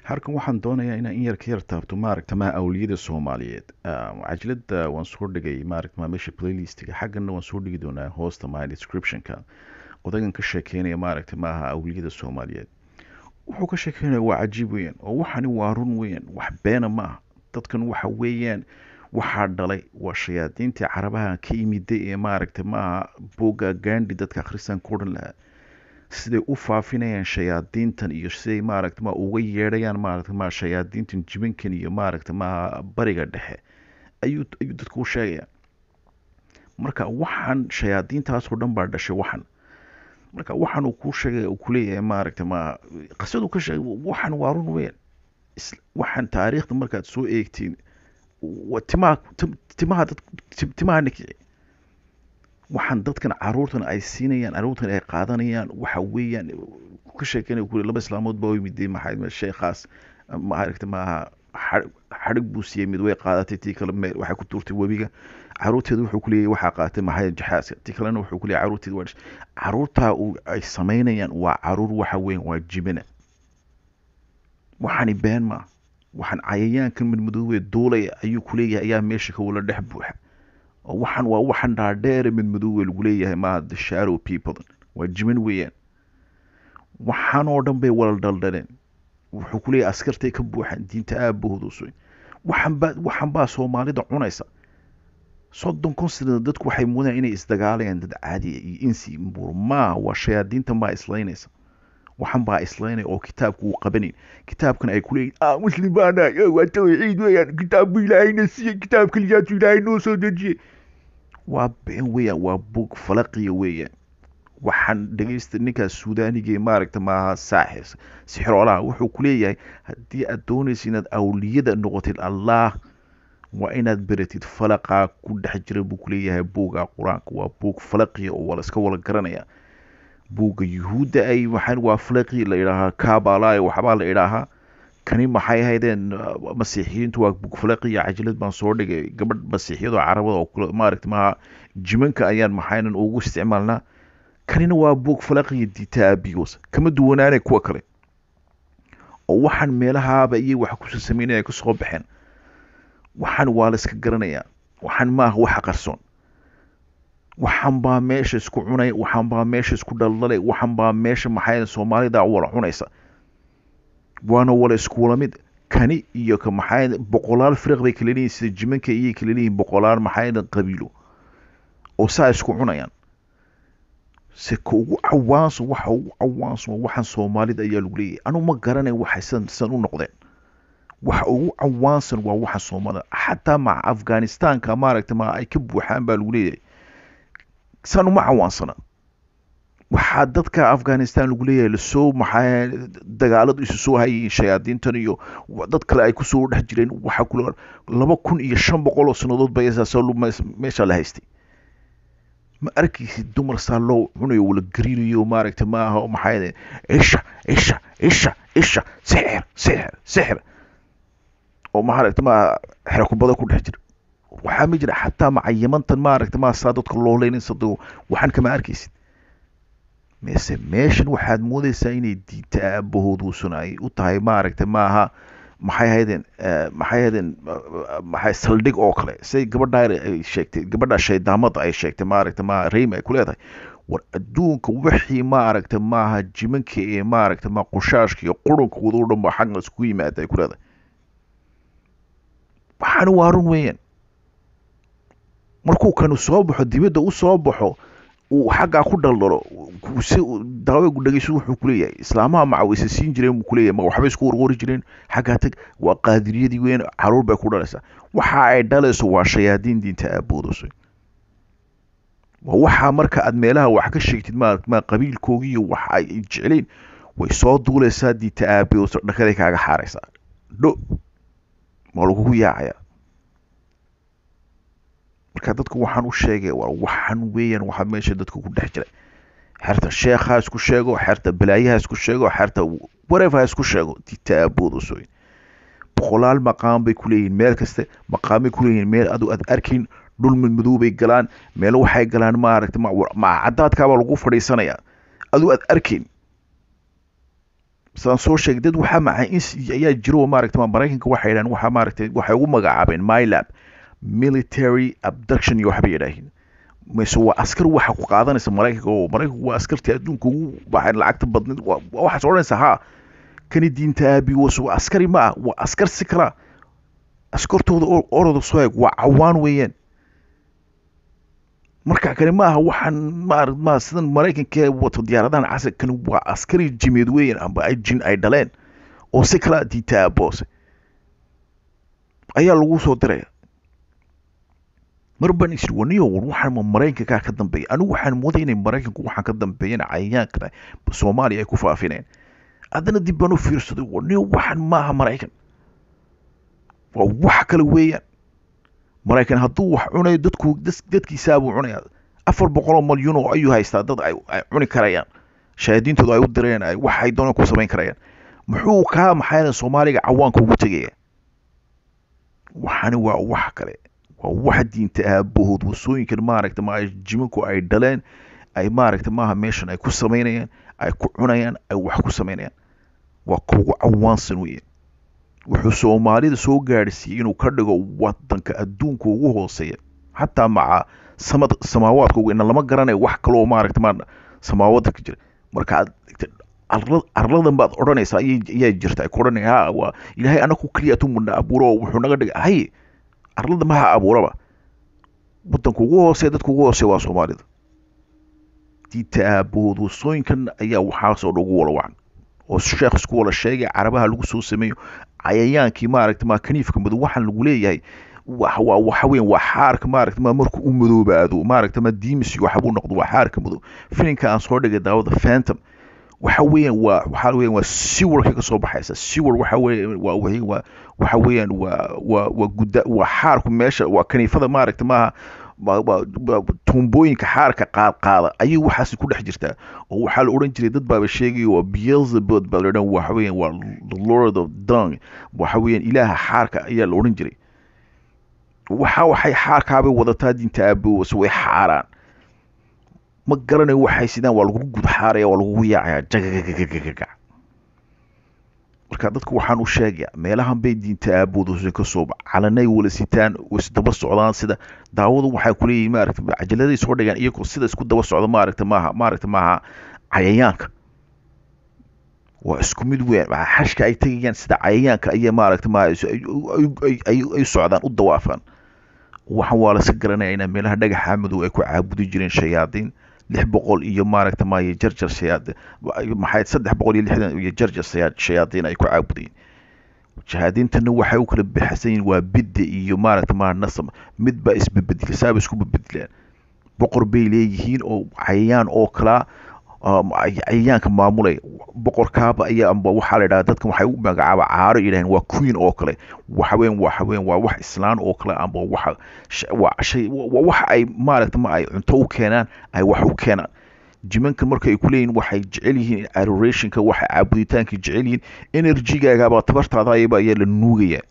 halkan waxaan doonayaa inaan in yar ka yar taabto maaragta ma awliyada Soomaaliyeed. Cajalada waan soo dhigay maaragta ma meesha playlistiga xaggana waan soo dhigi doonaa hoosta my descriptionka. Odagan ka sheekeynaya maaragta maaha awliyada Soomaaliyeed. Wuxuu ka sheekeynaya waa cajiib weeyaan oo waxani waa run weeyaan wax beena ma aha. Dadkan waxa weeyaan waxaa dhalay waa shayaadiintii carabaha ka yimiday ee maaragta maaha buugga Gandhi dadka akhrisan ku odhan lahaa siday u faafinayaan shayaadiintan iyo siday maaragta ma uga yeedhayaan maaragta ma shayaadiintan jibinkan iyo maaragta ma bariga dhexe ayuu dadku u sheegaya marka waxaan shayaadiintaasoo dhan baa dhashay waxan marka waxaan uu kuu sheegay uu kuleeyahay maaragta ma qisadu ka sheegay waxan waa run weyn waxaan taariikhda markaad soo eegtiin timaha nikici waxaan dadkan caruurtan ay siinayaan caruurtan ay qaadanayaan waxa weeyaan ka sheekeynaya kule laba islaamood baa u yimid maxay sheekhaas maaragta maaha xadhig buu siiyey mid way qaadatay tii kale waxay ku tuurtay webiga caruurteedu wuxuu ku leeyahay waxaa qaatay maxay jaxaaska tii kalena wuxuu ku leeyahay caruurteedu waa caruurtaa ay samaynayaan waa caruur waxa weeyaan waa jibina waxani been ma waxaan cayayaankan midmadowee duulaya ayuu ku leeyahay ayaa meesha ka wala dhex buuxa waxaan waa waxaan dhaadheere midmadowee lagu leeyahay maaha the shadow people waa jimin weeyaan waxaan oo dhan bay wala dhaldhaleen wuxuu ku leeyahay askartay ka buuxaan diinta aabahoodusoy waxaan baa soomaalida cunaysa 30 sano dadku waxay moodayaan inay isdagaalayaan dad caadiya iyo insi burmaa waa shayaadiinta maa islaynaysa waxaan baa islaynay oo kitaabku uu qabanin kitaabkan ay ku leeyihiin muslim baana waa tawxiid weeyaan kitaabku ilaahayna siiyey kitaab kaliyaatu ilaahay noo soo dejiyey waa been weeyaan waa bug falaqiya weeyaan waxaan dhegaysta ninkaas suudaaniga maaragta maaha saaxis sixiroolaha wuxuu ku leeyahay haddii aad doonaysa inaad awliyada noqotid allah waa inaad beratid falaqaa ku dhex jira buu ku leeyahay buugga qur-aanka waa buug falaqiya oo wala iska wala garanaya buugga yuhuudda ay waxaan waa falaqi la idhaahaa kabala waxbaa la idhaahaa kani maxay ahaydeen masiixiyiintu waa buug falaqiya cajalad baan soo dhigay gabadh masiixiyadoo carabada oo maaragta maaha jimanka ayaan maxaynan ugu isticmaalnaa kanina waa buug falaqiya diita abiyos kama duwanaanay kuwa kale oo waxaan meelahaaba iyo waxa kusoo sameynaya ka soo baxeen waxaan waa la iska garanayaa waxaan maaha waxa qarsoon waxaan baa meesha isku cunay waxaan baa meesha isku dhaldhalay waxaan baa meesha maxay soomaalida wala cunaysa waana wala isku wala mid kani iyo ka maxay boqolaal firq bay kala leeyihiin sida jimanka iyo kala leeyihiin boqolaal maxay qabiilo oo saa isku cunayaan se ka ugu cawaansan waxa ugu cawaansan waxaan soomaalida ayaa lagu leeyahay anu ma garanay waxay san u noqdeen waxa ugu cawaansan waa waxa soomaalida xataa maca afghanistanka maaragta ma ay ka buuxaan baa lagu leeyahay san uma cawaansana waxaa dadka afghanistan lagu leeyahay lasoo maxaa dagaaladu isu soo hayeen shayaadiintan iyo dad kale ay kusoo dhex jireen waxa kula 2500 oo sanadood bay meesha la haystay ma arkaysid dumar saa loo cunayo wala gariinayo maaragta maaha maxay isha sixir oo maaragta ma xero kubada ku dhex jira waxaa ma jira xataa macayamantan maaragta ma saa dadka loo leynaysa waxaan kama arkaysid meeshan waxaad moodaysaa inay diinta aabahooduusan ay u tahay maaragta maaha maxay saldhig oo kale say gabadha ay sheegtay gabadha shaydaamada ay sheegtay maaragta ma reym ay ku leedahay war adduunka wixii maaragta maaha jimanka ee maaragta ma qushaashka iyo qurunkooda oo dhan ba xagna isku yimaada ay ku leedahay waxaan waa run weeyaan markuu kanu soo baxo dibadda u soo baxo uu xaggaa ku dhaldhalo daawagu dhageyso wuxuu ku leeyahay islaamaha macaweysa siin jireen buu ku leeyahay ma waxbay isku warwari jireen xaggaa tag waa qaadiriyadii weyn caruur bay ku dhalaysaa waxa ay dhalayso waa shayaadiin diinta aaboodoso waa waxaa marka aad meelaha wax ka sheegtid ma qabiilkoogii iyo waxa ay jecleen way soo duulaysaa diinta aaboodoso dhakaday kaaga xaaraysaa ma lagugu yaacaya marka dadku waxaan u sheegay waa waxaan weeyaan waxa meesha dadku ku dhex jiray xerta sheekha isku sheego xerta balaayaha isku sheego xerta whatever isku sheego diinta aaboodoso boqolaal maqaam bay ku leeyihiin meel kaste maqaamay ku leeyihiin meel aad arkin dhul madow bay galaan meel waxay galaan maaragta ma cadaadkaaba lagu fadhiisanaya aad arkin sidaan soo sheegay dad waxaa macay ayaa jiro maaragtay Maraykanka waxay yidhahdeen waxaa maaragtay waxay ugu magacaabeen MILAB military abduction iyo waxbay yidhaaheen mise waa askar waxa ku qaadanaysa Maraykanka oo Maraykanku waa askartii adduunka ugu baxay lacagta badneed waxaas odhanaysa ha kani diinta aabi waa askari ma ah waa askar si kala askartooda orada soo eeg waa cawaan weeyaan marka kale ma aha waxaan ma sidan Maraykanka wato diyaaradahan casar kan waa askari jimeed weeyaan amba ay jin ay dhaleen oo si kala diinta aaboose ayaa lagu soo diray marban isir waniyo waxaan Maraykanka ka dambeeyay anigu waxaan moodaynay Maraykanku waxaan ka dambeeyay cayayaanka Soomaaliya ay ku faafineen adana dib baan u fiirsaday waniyo waxaan ma aha Maraykan waa wax kale weeyaan Maraykan hadduu wax cunayo dadkiisa buu cunaya 400 malyan oo ayuu haystaa dad ay cuni karayaan shahaadiintooda ay u direen ay wax ay doonaan ku sameyn karayaan muxuu ka maxay Soomaaliga cawaanka ugu tagay waxaan waa wax kale waa wax diinta aabahood wasooyinkan maaragtay ma jimanku ay dhaleen ay maaragtay maaha meeshan ay ku sameynayaan ay ku cunayaan ay wax ku sameynayaan waa kuwa cawaansan weeyaan wuxuu Soomaalida soo gaarsiiyay inuu ka dhigo wadanka adduunka ugu hooseeya hatta maca samaawaadka ugu inna lama garanayo wax kale oo maaragtay ma samaawaadka ka jira marka arladan baad odhanaysaa ayaa jirta ay ku odhanayaan waa ilaahay anaku kaliya tumuna abuuro wuxuu naga dhigay hay arlada ma ha abuuraba wadanka ugu hooseeya dadka ugu hooseeya waa Soomaalida diinta aabahood wasooyinkan ayaa waxaas oo ugu walawacan oo sheekh isku wala sheegay carabaha lagu soo sameeyo cayayaankii maaragtay ma kaniifka madow waxaan lagu leeyahay waxa weyn waa xaarka maaragtay ma markuu u madoobaado maaragtay ma diimis iyo waxa uu noqdo waa xaarka madow filinka aan soo dhigay daawada Phantom waxa weeyaan siwarka ka soo baxaysa siwar waxa weeyaan waa xaarku meesha waa kaniifada maaragtay ma tuumbooyinka xaarka qaada ayay waxaas ku dhex jirtaa oo waxaa la oran jiray dad baaba sheegay waa Beelzebub baa la waxa weeyaan waa the Lord of Dung waxa weeyaan ilaaha xaarka ayaa la oran jiray waxay xaarkaabay wadataa diinta aabahood way xaaraan ma garanayo waxay sidaan waa lagu gud xaaraya waa lagu yaacaya jagagagaga marka dadku waxaan u sheegay meelahan bay diinta aabahood ka soo calanay wala sitaan daba socdaan sida daawadu waxay ku leeyihiin maaragtay cajalada soo dhigaan iyagoo sida isku daba socda maaragtay maaha cayayaanka waa isku mid weyn waxa xashka ay tagayaan sida cayayaanka ay maaragtay ma ay socdaan u dawaafan waxaan waa la iska garanayaa in meelaha dhagaxa madow ay ku caabudi jireen shayaadiin 600 iyo maaragtay ma jarjar shayaadiin maxay 360 iyo jarjar shayaadiin ay ku caabudeen shahaadiintana waxay u kala bixisayeen waa bidda iyo maaragtay ma nasab mid ba isbedbedel saab isku bedbedelaan boqor bay leeyihiin oo cayayaan oo kala cayayaanka maamulay boqorkaaba ayaa amba waxa la yiraahdaa dadkan waxay u magacaabaa caaro ilaahin waa queen oo kale waxa weyn waa wax islaan oo kale amba wax ay maaragtay ma ay cunto u keenaan ay wax u keenaan jimanka marka ay ku leeyihiin waxay jecel yihiin adorationka waxa caabuditaanka jecel yihiin energy-gaaga ba tabartaada ayaa la nuugaya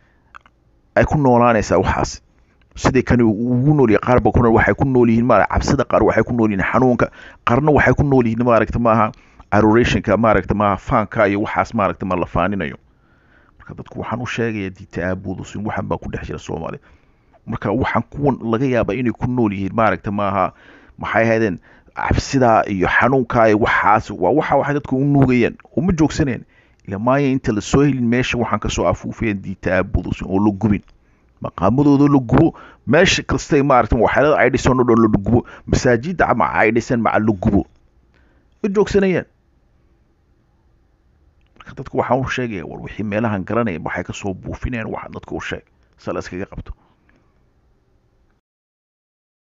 ay ku noolaanaysaa waxaas sidii kan ugu nool qaar ba kuna waxay ku nool yihiin cabsida qaar waxay ku nool yihiin xanuunka qaarna waxay ku nool yihiin maaragtay maaha adorationka maaragtay maaha faanka iyo waxaas maaragtay ma la faaninayo marka dadku waxaan u sheegayaa diinta aabahood waxaan baa ku dhex jira Soomaaliya marka waxaan kuwan laga yaabaa inay ku nool yihiin maaragtay maaha maxay ahaydeen cabsida iyo xanuunka iyo waxaas waxay dadku u nuugayaan uma joogsaneen ila maaya inta la soo helin meesha waxaan ka soo afuufeen diinta aabahood oo la gubin maqaamadooda la gubo meesha kastay maaragtay waxyaalaha ay dhisaan oo dhan la gubo masaajid ama ay dhisaan ma la gubo u joogsanayaan marka dadku waxaan u sheegay war wixii meelahan garanay waxay ka soo buufinayaan wax dadku u sheeg salaas kaga qabto